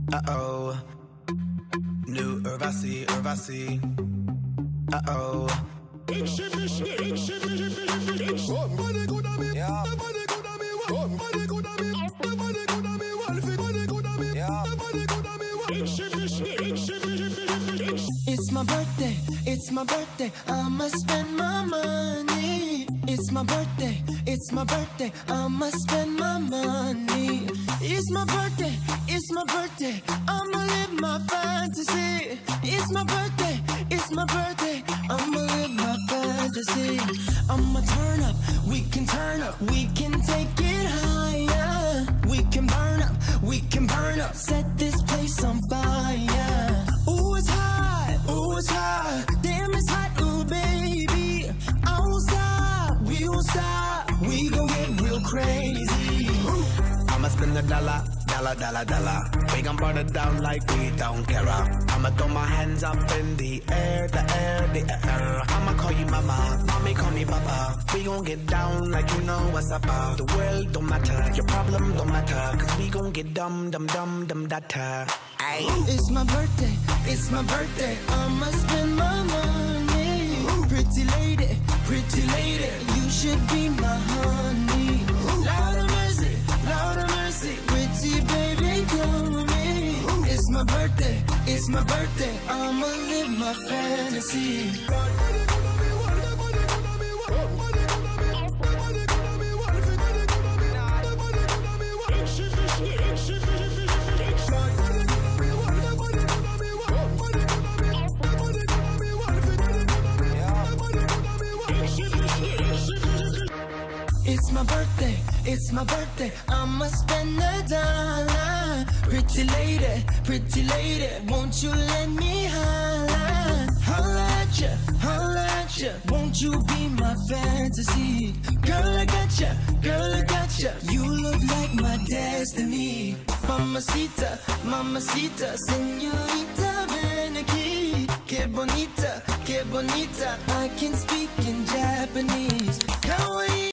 Uh-oh. New Urvasi, Urvasi. Uh-oh. It's my birthday, I'ma spend my money. It's my birthday, I'ma spend my money. It's my birthday, I'ma live my fantasy. It's my birthday, I'ma live my fantasy. I'ma turn up, we can take it higher. We can burn up, set this place on fire. Ooh, it's hot, damn it's hot, ooh baby. I won't stop, we won't stop, we gon' get real crazy. I'ma spend a dollar. We gon' burn it down like we don't care. I'ma throw my hands up in the air. I'ma call you mama, mommy call me papa. We gon' get down like you know what's up. The world don't matter, your problem don't matter. Cause we gon' get dumb data. It's my birthday, I'ma spend my money. Pretty lady, you should be my honey. Lord of mercy, pretty baby, come with me. It's my birthday, I'ma live my fantasy. It's my birthday, I'ma spend $1. Pretty lady, won't you let me holla? Holla at ya, won't you be my fantasy? Girl, I got ya, you look like my destiny. Mamacita, señorita, ven aquí. Que bonita, I can speak in Japanese. Can't wait